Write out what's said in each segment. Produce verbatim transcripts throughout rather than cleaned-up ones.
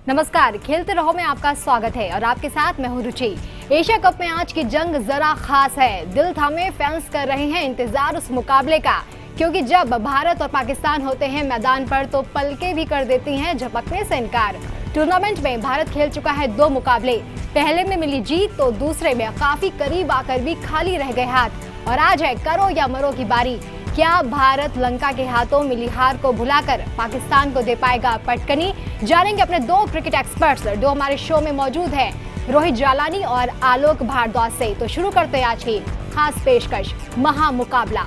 नमस्कार, खेलते रहो में आपका स्वागत है और आपके साथ मैं हूं रुचि। एशिया कप में आज की जंग जरा खास है। दिल थामे फैंस कर रहे हैं इंतजार उस मुकाबले का, क्योंकि जब भारत और पाकिस्तान होते हैं मैदान पर तो पलकें भी कर देती हैं झपकने से इनकार। टूर्नामेंट में भारत खेल चुका है दो मुकाबले, पहले में मिली जीत तो दूसरे में काफी करीब आकर भी खाली रह गए हाथ। और आज है करो या मरो की बारी। क्या भारत लंका के हाथों मिली हार को भुलाकर पाकिस्तान को दे पाएगा पटकनी? जानेंगे अपने दो क्रिकेट एक्सपर्ट्स जो हमारे शो में मौजूद हैं, रोहित जालानी और आलोक भारद्वाज से। तो शुरू करते हैं आज की खास पेशकश, महामुकाबला।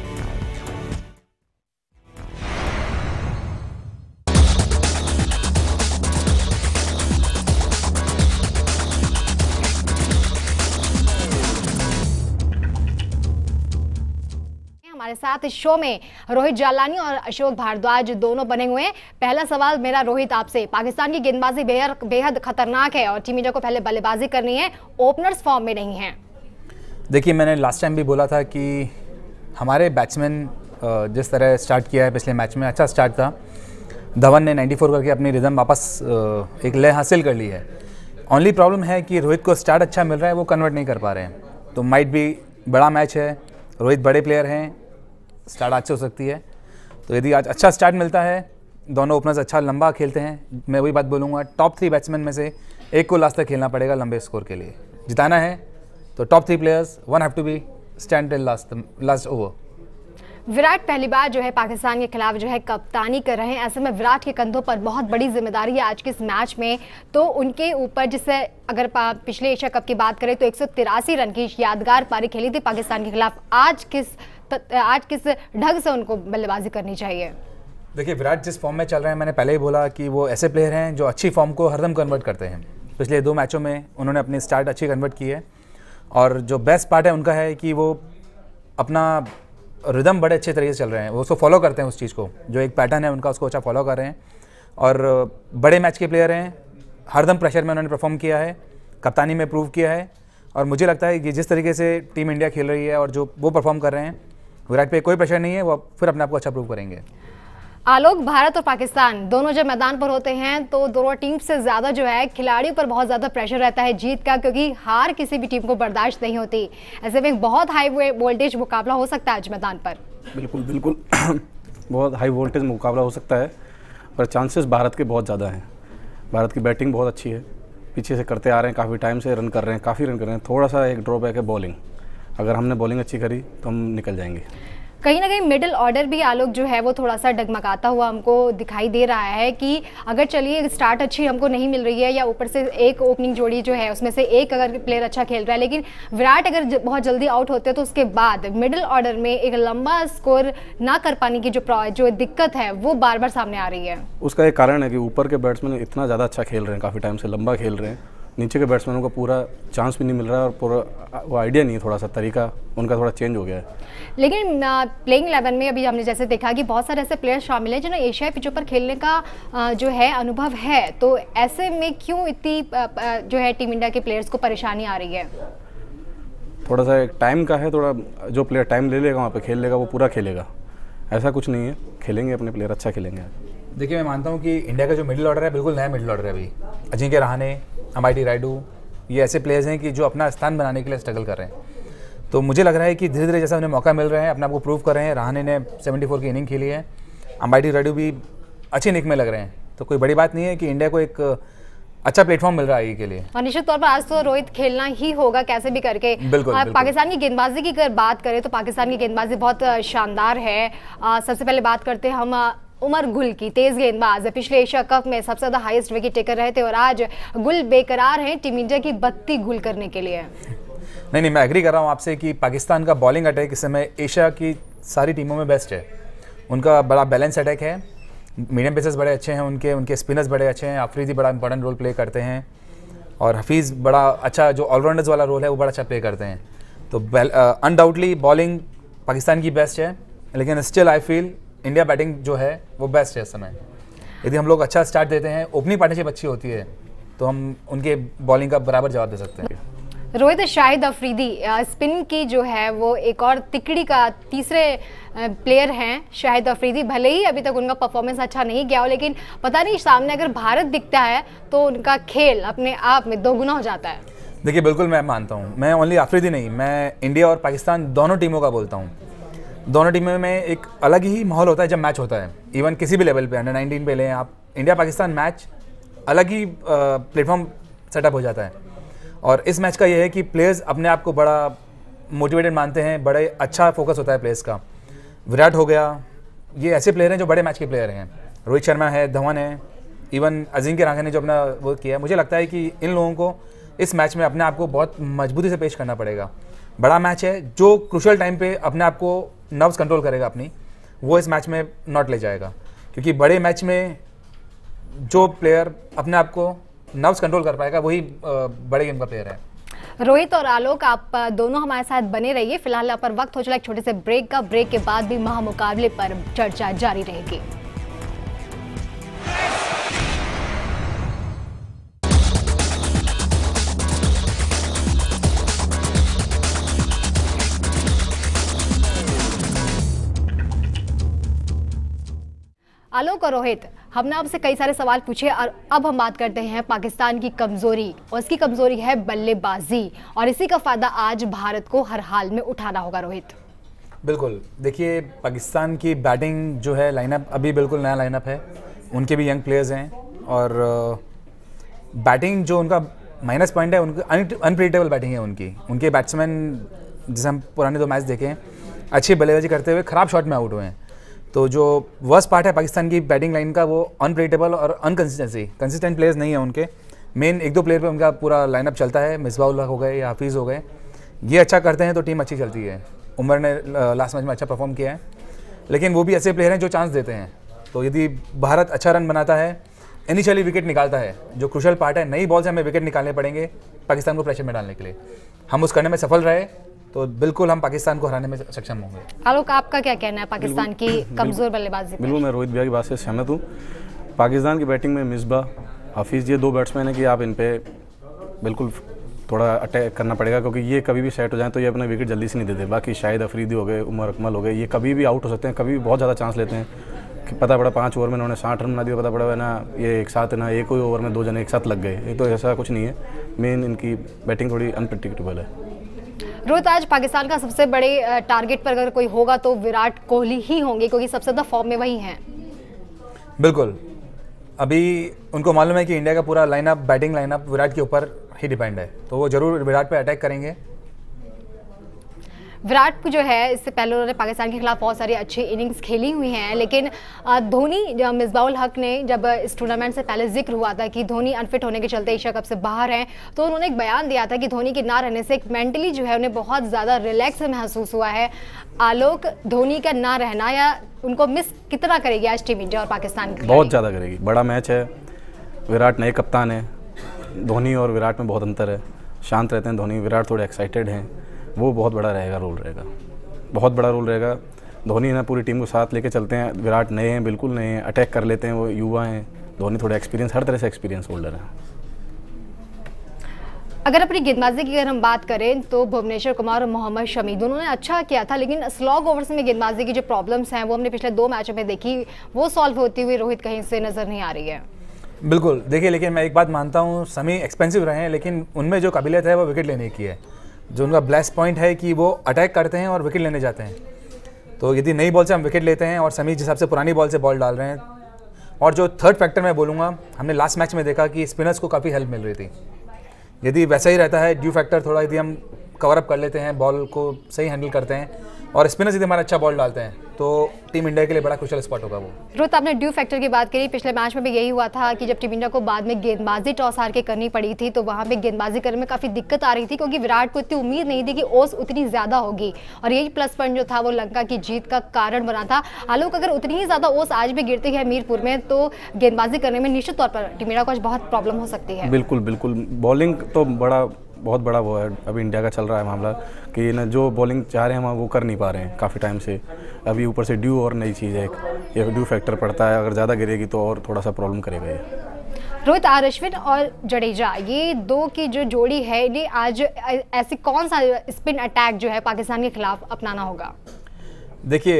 हमारे साथ इस शो में रोहित जालानी और अशोक भारद्वाज दोनों बने हुए हैं। पहला सवाल मेरा रोहित आपसे, पाकिस्तान की गेंदबाजी बेहद बेहद खतरनाक है और टीम इंडिया को पहले बल्लेबाजी करनी है, ओपनर्स फॉर्म में नहीं हैं। देखिए, मैंने लास्ट टाइम भी बोला था कि हमारे बैट्समैन जिस तरह स्टार्ट किया है पिछले मैच में, अच्छा स्टार्ट था। धवन ने चौरानवे करके अपनी रिदम वापस एक लय हासिल कर ली है। ओनली प्रॉब्लम है कि रोहित को स्टार्ट अच्छा मिल रहा है, वो कन्वर्ट नहीं कर पा रहे हैं। तो माइट भी बड़ा मैच है, रोहित बड़े प्लेयर हैं, स्टार्ट अच्छी हो सकती है। तो यदि आज अच्छा स्टार्ट मिलता है, दोनों ओपनर्स अच्छा लंबा खेलते हैं, मैं वही बात बोलूँगा, टॉप थ्री बैट्समैन में से एक को लास्ट तक खेलना पड़ेगा लंबे स्कोर के लिए। जिताना है तो top three players one have to be stand till last last over. Virat पहली बार जो है पाकिस्तान के खिलाफ जो है कप्तानी कर रहे हैं, ऐसे में विराट के कंधों पर बहुत बड़ी जिम्मेदारी है आज के इस मैच में। तो उनके ऊपर, जिससे अगर पिछले एशिया कप की बात करें तो एक सौ तिरासी रन की यादगार पारी खेली थी पाकिस्तान के खिलाफ। आज किस आज किस ढंग से उनको बल्लेबाजी करनी चाहिए? देखिए, विराट जिस फॉर्म में चल रहे हैं, मैंने पहले ही बोला कि वो ऐसे प्लेयर हैं जो अच्छी फॉर्म को हरदम कन्वर्ट करते हैं। पिछले दो मैचों में उन्होंने अपनी स्टार्ट अच्छी कन्वर्ट की है और जो बेस्ट पार्ट है उनका है कि वो अपना रिदम बड़े अच्छे तरीके से चल रहे हैं, वो उसको फॉलो करते हैं, उस चीज़ को, जो एक पैटर्न है उनका उसको अच्छा फॉलो कर रहे हैं। और बड़े मैच के प्लेयर हैं, हरदम प्रेशर में उन्होंने परफॉर्म किया है, कप्तानी में प्रूव किया है। और मुझे लगता है कि जिस तरीके से टीम इंडिया खेल रही है और जो वो परफॉर्म कर रहे हैं, विराट पे कोई प्रेशर नहीं है, वो फिर अपने आप को अच्छा प्रूव करेंगे। आलोक, भारत और पाकिस्तान दोनों जब मैदान पर होते हैं तो दोनों टीम से ज़्यादा जो है खिलाड़ियों पर बहुत ज़्यादा प्रेशर रहता है जीत का, क्योंकि हार किसी भी टीम को बर्दाश्त नहीं होती। ऐसे में बहुत हाई वोल्टेज मुकाबला हो सकता है आज मैदान पर। बिल्कुल बिल्कुल बहुत हाई वोल्टेज मुकाबला हो सकता है, पर चांसेस भारत के बहुत ज़्यादा हैं। भारत की बैटिंग बहुत अच्छी है, पीछे से करते आ रहे हैं, काफ़ी टाइम से रन कर रहे हैं, काफ़ी रन कर रहे हैं। थोड़ा सा एक ड्रॉबैक है बॉलिंग, अगर हमने बॉलिंग अच्छी करी तो हम निकल जाएंगे। कहीं ना कहीं मिडिल ऑर्डर भी आलोक जो है वो थोड़ा सा डगमगाता हुआ हमको दिखाई दे रहा है कि अगर चलिए स्टार्ट अच्छी हमको नहीं मिल रही है या ऊपर से एक ओपनिंग जोड़ी जो है उसमें से एक अगर प्लेयर अच्छा खेल रहा है, लेकिन विराट अगर ज, बहुत जल्दी आउट होते हैं तो उसके बाद मिडिल ऑर्डर में एक लंबा स्कोर ना कर पाने की जो जो दिक्कत है वो बार बार सामने आ रही है। उसका एक कारण है कि ऊपर के बैट्समैन इतना ज़्यादा अच्छा खेल रहे हैं, काफ़ी टाइम से लंबा खेल रहे हैं, नीचे के बैट्समैनों को पूरा चांस भी नहीं मिल रहा है और पूरा वो आइडिया नहीं है, थोड़ा सा तरीका उनका थोड़ा चेंज हो गया है। लेकिन प्लेइंग इलेवन में अभी हमने जैसे देखा कि बहुत सारे ऐसे प्लेयर्स शामिल हैं जिन्हें एशियाई पिचों पर खेलने का जो है अनुभव है, तो ऐसे में क्यों इतनी जो है टीम इंडिया के प्लेयर्स को परेशानी आ रही है? थोड़ा सा एक टाइम का है, थोड़ा जो प्लेयर टाइम ले लेगा वहाँ पर खेल लेगा वो पूरा खेलेगा, ऐसा कुछ नहीं है, खेलेंगे अपने प्लेयर अच्छा खेलेंगे। देखिए, मैं मानता हूँ कि इंडिया का जो मिडिल ऑर्डर है बिल्कुल नया मिडिल ऑर्डर है। अभी अजिंक्य रहाणे, एमआईटी रायडू, ये ऐसे प्लेयर्स हैं कि जो अपना स्थान बनाने के लिए स्ट्रगल कर रहे हैं। तो मुझे लग रहा है कि धीरे धीरे जैसा उन्हें मौका मिल रहा है, अपने आप को प्रूव कर रहे हैं। रहाणे ने चौहत्तर की इनिंग खेली है, एमआईटी रायडू भी अच्छी निक में लग रहे हैं। तो कोई बड़ी बात नहीं है कि इंडिया को एक अच्छा प्लेटफॉर्म मिल रहा है के लिए। और निश्चित तौर पर आज तो रोहित खेलना ही होगा कैसे भी करके। बिल्कुल, बिल्कुल। पाकिस्तान की गेंदबाजी की अगर बात करें तो पाकिस्तान की गेंदबाजी बहुत शानदार है। आ, सबसे पहले बात करते हैं हम उमर गुल की, तेज गेंदबाज, पिछले एशिया कप में सबसे ज्यादा हाईएस्ट विकेट टेकर रहे थे और आज गुल बेकरार हैं टीम इंडिया की बत्ती गुल करने के लिए। नहीं नहीं मैं एग्री कर रहा हूँ आपसे कि पाकिस्तान का बॉलिंग अटैक इस समय एशिया की सारी टीमों में बेस्ट है। उनका बड़ा बैलेंस अटैक है, मीडियम पेसर्स बड़े अच्छे हैं उनके उनके स्पिनर्स बड़े अच्छे हैं, अफरीदी बड़ा इंपॉर्टेंट रोल प्ले करते हैं और हफीज़ बड़ा अच्छा, जो ऑलराउंडर्स वाला रोल है वो बड़ा अच्छा प्ले करते हैं। तो अनडाउटली बॉलिंग पाकिस्तान की बेस्ट है, लेकिन still I feel India batting जो है वो बेस्ट है इस समय। यदि हम लोग अच्छा स्टार्ट देते हैं, ओपनिंग पार्टनरशिप अच्छी होती है, तो हम उनके बॉलिंग का बराबर जवाब दे सकते हैं। रोहित, शाहिद अफरीदी स्पिन की जो है वो एक और तिकड़ी का तीसरे प्लेयर हैं। शाहिद अफरीदी भले ही अभी तक उनका परफॉर्मेंस अच्छा नहीं गया हो, लेकिन पता नहीं सामने अगर भारत दिखता है तो उनका खेल अपने आप में दोगुना हो जाता है। देखिए बिल्कुल मैं मानता हूँ, मैं ओनली अफरीदी नहीं, मैं इंडिया और पाकिस्तान दोनों टीमों का बोलता हूँ। दोनों टीमों में एक अलग ही माहौल होता है जब मैच होता है, इवन किसी भी लेवल पे, अंडर नाइनटीन पे लें आप, इंडिया पाकिस्तान मैच अलग ही प्लेटफॉर्म सेटअप हो जाता है। और इस मैच का ये है कि प्लेयर्स अपने आप को बड़ा मोटिवेटेड मानते हैं, बड़े अच्छा फोकस होता है प्लेयर्स का। विराट हो गया, ये ऐसे प्लेयर हैं जो बड़े मैच के प्लेयर हैं। रोहित शर्मा है, धवन है, इवन अजिंक्य रहाणे ने जो अपना वो किया, मुझे लगता है कि इन लोगों को इस मैच में अपने आप को बहुत मजबूती से पेश करना पड़ेगा। बड़ा मैच है, जो क्रूशियल टाइम पे अपने आप को नर्व्स कंट्रोल करेगा अपनी, वो इस मैच में नॉट ले जाएगा। क्योंकि बड़े मैच में जो प्लेयर अपने आप को नर्व्स कंट्रोल कर पाएगा वही बड़े गेम का प्लेयर है। रोहित और आलोक, आप दोनों हमारे साथ बने रहिए। फिलहाल यहाँ पर वक्त हो चला एक छोटे से ब्रेक का। ब्रेक के बाद भी महामुकाबले पर चर्चा जारी रहेगी। आलोक और रोहित, हमने आपसे कई सारे सवाल पूछे और अब हम बात करते हैं पाकिस्तान की कमजोरी, और इसकी कमजोरी है बल्लेबाजी, और इसी का फायदा आज भारत को हर हाल में उठाना होगा। रोहित, बिल्कुल, देखिए पाकिस्तान की बैटिंग जो है, लाइनअप अभी बिल्कुल नया लाइनअप है, उनके भी यंग प्लेयर्स हैं, और बैटिंग जो उनका माइनस पॉइंट है, उनकी अनप्रेडिक्टेबल बैटिंग है उनकी। उनके बैट्समैन, जैसे हम पुराने दो मैच देखे हैं, अच्छी बल्लेबाजी करते हुए खराब शॉट में आउट हुए हैं। तो जो वर्स्ट पार्ट है पाकिस्तान की बैटिंग लाइन का, वो अनप्रेडिक्टेबल और अनकंसिस्टेंसी, कंसिस्टेंट प्लेयर्स नहीं है उनके। मेन एक दो प्लेयर पे उनका पूरा लाइनअप चलता है, मिसबाह उल हक हो गए या हाफिज़ हो गए, ये अच्छा करते हैं तो टीम अच्छी चलती है। उमर ने लास्ट मैच में अच्छा परफॉर्म किया है, लेकिन वो भी ऐसे प्लेयर हैं जो चांस देते हैं। तो यदि भारत अच्छा रन बनाता है, इनिशियली विकेट निकालता है, जो क्रूशियल पार्ट है, नई बॉल से हमें विकेट निकालने पड़ेंगे पाकिस्तान को प्रेशर में डालने के लिए। हम उस करने में सफल रहे तो बिल्कुल हम पाकिस्तान को हराने में सक्षम होंगे। आलोक, आपका क्या कहना है पाकिस्तान की कमजोर बल्लेबाजी? बिल्कुल, मैं रोहित भैया की बात से सहमत हूँ। पाकिस्तान की बैटिंग में मिसबाह, हाफिज़, ये दो बैट्समैन हैं कि आप इन पे बिल्कुल थोड़ा अटैक करना पड़ेगा, क्योंकि ये कभी भी सेट हो जाए तो ये अपना विकेट जल्दी से नहीं देते। बाकी शाहिद अफरीदी हो गए, उमर अकमल हो गए, ये कभी भी आउट हो सकते हैं, कभी भी बहुत ज़्यादा चांस लेते हैं कि पता पड़ा पाँच ओवर में उन्होंने साठ रन बना दिया, पता पड़ा है ना ये एक साथ ना एक ही ओवर में दो जने एक साथ लग गए। ये तो ऐसा कुछ नहीं है, मेन इनकी बैटिंग थोड़ी अनप्रेडिक्टेबल है। रोहित, आज पाकिस्तान का सबसे बड़े टारगेट पर अगर कोई होगा तो विराट कोहली ही होंगे, क्योंकि सबसे ज़्यादा फॉर्म में वही हैं। बिल्कुल, अभी उनको मालूम है कि इंडिया का पूरा लाइनअप, बैटिंग लाइनअप विराट के ऊपर ही डिपेंड है, तो वो जरूर विराट पे अटैक करेंगे। विराट को जो है, इससे पहले उन्होंने पाकिस्तान के खिलाफ बहुत सारी अच्छी इनिंग्स खेली हुई हैं, लेकिन धोनी, मिसबाह उल हक ने जब इस टूर्नामेंट से पहले जिक्र हुआ था कि धोनी अनफिट होने के चलते एशिया कप से बाहर हैं, तो उन्होंने एक बयान दिया था कि धोनी के ना रहने से मेंटली जो है उन्हें बहुत ज़्यादा रिलैक्स महसूस हुआ है। आलोक, धोनी का ना रहना या उनको मिस कितना करेगी आज टीम इंडिया और पाकिस्तान की? बहुत ज़्यादा करेगी। बड़ा मैच है, विराट नए कप्तान है, धोनी और विराट में बहुत अंतर है। शांत रहते हैं धोनी, विराट थोड़े एक्साइटेड हैं, वो बहुत बड़ा रहेगा, रोल रहेगा, बहुत बड़ा रोल रहेगा। धोनी ना पूरी टीम को साथ लेके चलते हैं, विराट नए हैं, बिल्कुल नए हैं, अटैक कर लेते हैं, वो युवा हैं। धोनी थोड़ा एक्सपीरियंस, हर तरह से एक्सपीरियंस होल्डर है। अगर अपनी गेंदबाजी की अगर हम बात करें तो भुवनेश्वर कुमार और मोहम्मद शमी दोनों ने अच्छा किया था, लेकिन स्लॉग ओवर्स में गेंदबाजी की जो प्रॉब्लम्स हैं वो हमने पिछले दो मैचों में देखी, वो सॉल्व होती हुई रोहित कहीं से नज़र नहीं आ रही है। बिल्कुल, देखिए, लेकिन मैं एक बात मानता हूँ, शमी एक्सपेंसिव रहे हैं, लेकिन उनमें जो काबिलियत है वो विकेट लेने की है। जो उनका ब्लेस पॉइंट है कि वो अटैक करते हैं और विकेट लेने जाते हैं। तो यदि नई बॉल से हम विकेट लेते हैं और शमी जिस हिसाब से पुरानी बॉल से बॉल डाल रहे हैं, और जो थर्ड फैक्टर मैं बोलूँगा, हमने लास्ट मैच में देखा कि स्पिनर्स को काफ़ी हेल्प मिल रही थी। यदि वैसा ही रहता है, ड्यू फैक्टर थोड़ा यदि हम कवर अप कर लेते हैं, बॉल को सही हैंडल करते हैं और स्पिनर्स यदि हमारा अच्छा बॉल डालते हैं, तो टीम इंडिया के लिए बड़ा क्रूशियल स्पॉट होगा वो। रोहित, आपने ड्यू फैक्टर की बात करी, पिछले मैच में भी यही हुआ था कि जब टीम इंडिया को बाद में गेंदबाजी टॉस हार के करनी पड़ी थी, तो वहाँ पे गेंदबाजी करने में काफ़ी दिक्कत आ रही थी, क्योंकि विराट को इतनी उम्मीद नहीं थी कि ओस उतनी ज़्यादा होगी, और यही प्लस पॉइंट जो था वो लंका की जीत का कारण बना था। आलोक, अगर उतनी ही ज़्यादा ओस आज भी गिरती है मीरपुर में, तो गेंदबाजी करने में निश्चित तौर पर टीम इंडिया को आज बहुत प्रॉब्लम हो सकती है। बिल्कुल बिल्कुल, बॉलिंग तो बड़ा बहुत बड़ा वो है, अभी इंडिया का चल रहा है मामला कि न जो बॉलिंग चाह रहे हैं हम वो कर नहीं पा रहे हैं काफ़ी टाइम से। अभी ऊपर से ड्यू और नई चीज़ है, एक ये ड्यू फैक्टर पड़ता है, अगर ज़्यादा गिरेगी तो और थोड़ा सा प्रॉब्लम करेगा ये। रोहित, आर अश्विन और जडेजा, ये दो की जो जोड़ी है, ये आज ऐसी कौन सा स्पिन अटैक जो है पाकिस्तान के खिलाफ अपनाना होगा? देखिए,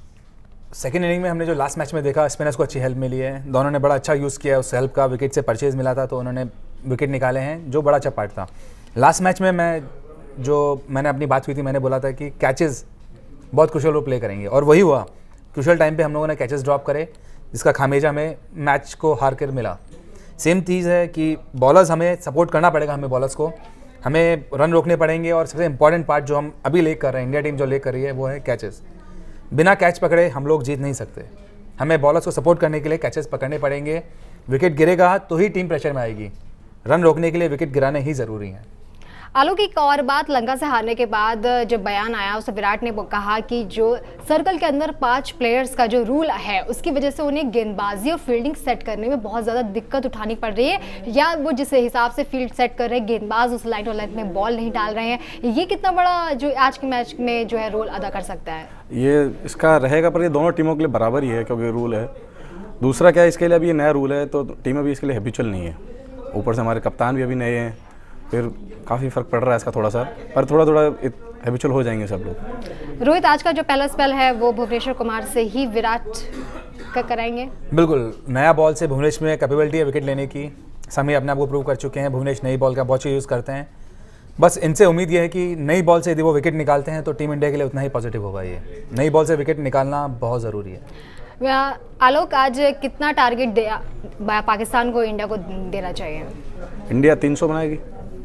सेकेंड इनिंग में हमने जो लास्ट मैच में देखा, स्पिनर्स को अच्छी हेल्प मिली है, दोनों ने बड़ा अच्छा यूज़ किया उस हेल्प का। विकेट से परचेज मिला था तो उन्होंने विकेट निकाले हैं, जो बड़ा अच्छा पार्ट था। लास्ट मैच में मैं जो मैंने अपनी बात हुई थी, मैंने बोला था कि कैचेस बहुत क्रूशियल रोल प्ले करेंगे, और वही हुआ। क्रूशियल टाइम पे हम लोगों ने कैचेस ड्रॉप करे, जिसका खामियाजा हमें मैच को हार कर मिला। सेम चीज़ है कि बॉलर्स, हमें सपोर्ट करना पड़ेगा, हमें बॉलर्स को हमें रन रोकने पड़ेंगे, और सबसे इंपॉर्टेंट पार्ट जो हम अभी ले कर रहे हैं, इंडिया टीम जो ले कर रही है, वो है कैचेस। बिना कैच पकड़े हम लोग जीत नहीं सकते। हमें बॉलर्स को सपोर्ट करने के लिए कैचेस पकड़ने पड़ेंगे। विकेट गिरेगा तो ही टीम प्रेशर में आएगी। रन रोकने के लिए विकेट गिराने ही ज़रूरी है। आलोक, एक और बात, लंका से हारने के बाद जब बयान आया, उससे विराट ने कहा कि जो सर्कल के अंदर पांच प्लेयर्स का जो रूल है, उसकी वजह से उन्हें गेंदबाजी और फील्डिंग सेट करने में बहुत ज़्यादा दिक्कत उठानी पड़ रही है, या वो जिस हिसाब से फील्ड सेट कर रहे हैं, गेंदबाज उस लाइन और लेंथ में बॉल नहीं डाल रहे हैं। ये कितना बड़ा जो आज के मैच में जो है रोल अदा कर सकता है? ये इसका रहेगा, पर ये दोनों टीमों के लिए बराबर ही है, क्योंकि रूल है। दूसरा क्या है, इसके लिए अभी ये नया रूल है, तो टीम अभी इसके लिए हैबिचुअल नहीं है। ऊपर से हमारे कप्तान भी अभी नए हैं, फिर काफ़ी फ़र्क पड़ रहा है इसका थोड़ा सा, पर थोड़ा थोड़ा हैबिचुअल हो जाएंगे सब लोग। रोहित, आज का जो पहला स्पेल है वो भुवनेश्वर कुमार से ही विराट का कराएंगे? बिल्कुल, नया बॉल से भुवनेश में कैपेबिलिटी है विकेट लेने की। समी अपने आप को प्रूव कर चुके हैं। भुवनेश नई बॉल का बहुत यूज़ करते हैं। बस इनसे उम्मीद ये है कि नई बॉल से यदि वो विकेट निकालते हैं तो टीम इंडिया के लिए उतना ही पॉजिटिव होगा। ये नई बॉल से विकेट निकालना बहुत ज़रूरी है। आलोक, आज कितना टारगेट दे पाकिस्तान को इंडिया को देना चाहिए? इंडिया तीन सौ बनाएगी।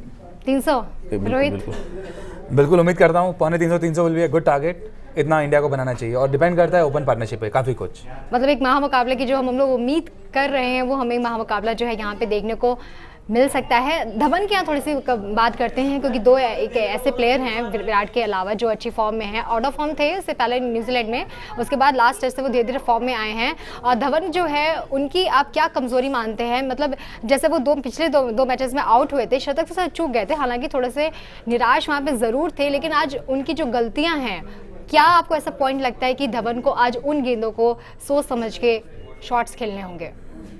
तीन सौ? रोहित? बिल्कुल, बिल्कुल उम्मीद करता हूँ पौने तीन सौ तीन सौ will be a good target. इतना इंडिया को बनाना चाहिए, और डिपेंड करता है ओपन पार्टनरशिप पे काफ़ी कुछ। मतलब एक महामुकाबले की जो हम हम लोग उम्मीद कर रहे हैं, वो हमें महामुकाबला जो है यहाँ पे देखने को मिल सकता है। धवन की यहाँ थोड़ी सी बात करते हैं, क्योंकि दो एक ऐसे प्लेयर हैं विराट के अलावा जो अच्छी फॉर्म में हैं। आउट ऑफ फॉर्म थे इससे पहले न्यूजीलैंड में, उसके बाद लास्ट टेस्ट से वो धीरे धीरे फॉर्म में आए हैं। और धवन जो है, उनकी आप क्या कमजोरी मानते हैं? मतलब जैसे वो दो पिछले दो दो मैचेस में आउट हुए थे, शतक से चूक गए थे, हालांकि थोड़े से निराश वहाँ पर ज़रूर थे, लेकिन आज उनकी जो गलतियाँ हैं, क्या आपको ऐसा पॉइंट लगता है कि धवन को आज उन गेंदों को सोच समझ के शॉट्स खेलने होंगे?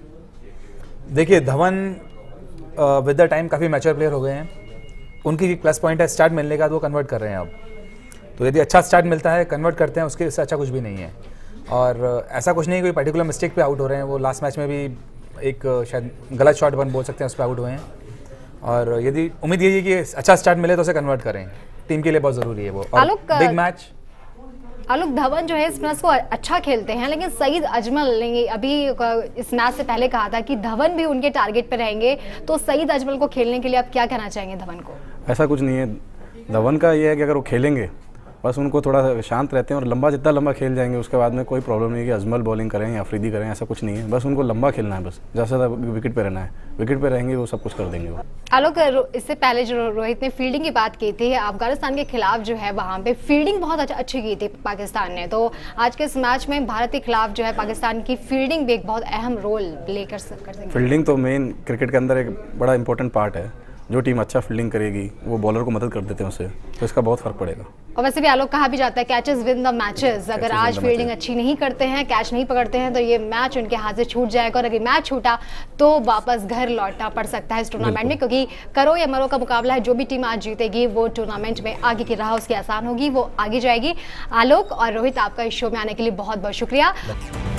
देखिए, धवन विद द टाइम काफ़ी मैच्योर प्लेयर हो गए हैं। उनकी प्लस पॉइंट है स्टार्ट मिलने का, तो वो कन्वर्ट कर रहे हैं अब। तो यदि अच्छा स्टार्ट मिलता है, कन्वर्ट करते हैं, उसके इससे अच्छा कुछ भी नहीं है। और uh, ऐसा कुछ नहीं, कोई पर्टिकुलर मिस्टेक पे आउट हो रहे हैं। वो लास्ट मैच में भी एक uh, शायद गलत शॉट बन बोल सकते हैं, उस पर आउट हुए हैं। और uh, यदि उम्मीद यही है कि अच्छा स्टार्ट मिले तो उसे कन्वर्ट करें, टीम के लिए बहुत ज़रूरी है वो। और बिग मैच। आलोक, धवन जो है स्पिनर्स को अच्छा खेलते हैं, लेकिन सईद अजमल ने अभी इस मैच से पहले कहा था कि धवन भी उनके टारगेट पर रहेंगे, तो सईद अजमल को खेलने के लिए आप क्या कहना चाहेंगे धवन को? ऐसा कुछ नहीं है। धवन का ये है कि अगर वो खेलेंगे, बस उनको थोड़ा शांत रहते हैं और लंबा, जितना लंबा खेल जाएंगे उसके बाद में कोई प्रॉब्लम नहीं है कि अजमल बॉलिंग करें या अफरीदी करें, ऐसा कुछ नहीं है। बस उनको लंबा खेलना है, बस ज़्यादा से ज़्यादा विकेट पे रहना है। विकेट पे रहेंगे वो सब कुछ कर देंगे वो। आलोक, इससे पहले जो रोहित ने फील्डिंग की बात की थी, अफगानिस्तान के खिलाफ जो है वहाँ पे फील्डिंग बहुत अच्छा अच्छी की थी पाकिस्तान ने, तो आज के इस मैच में भारत के खिलाफ जो है पाकिस्तान की फील्डिंग भी एक बहुत अहम रोल प्ले कर सकती। फील्डिंग तो मेन क्रिकेट के अंदर एक बड़ा इंपॉर्टेंट पार्ट है। जो टीम अच्छा फील्डिंग करेगी वो बॉलर को मदद कर देते हैं उससे, तो इसका बहुत फर्क पड़ेगा। और वैसे भी आलोक, कहा भी जाता है कैचेस विन द मैचेस। अगर आज फील्डिंग अच्छी नहीं करते हैं, कैच नहीं पकड़ते हैं, तो ये मैच उनके हाथ से छूट जाएगा, और अगर मैच छूटा तो वापस घर लौटना पड़ सकता है इस टूर्नामेंट में, क्योंकि करो या मरो का मुकाबला है। जो भी टीम आज जीतेगी वो टूर्नामेंट में आगे की राह उसकी आसान होगी, वो आगे जाएगी। आलोक और रोहित, आपका इस शो में आने के लिए बहुत बहुत शुक्रिया।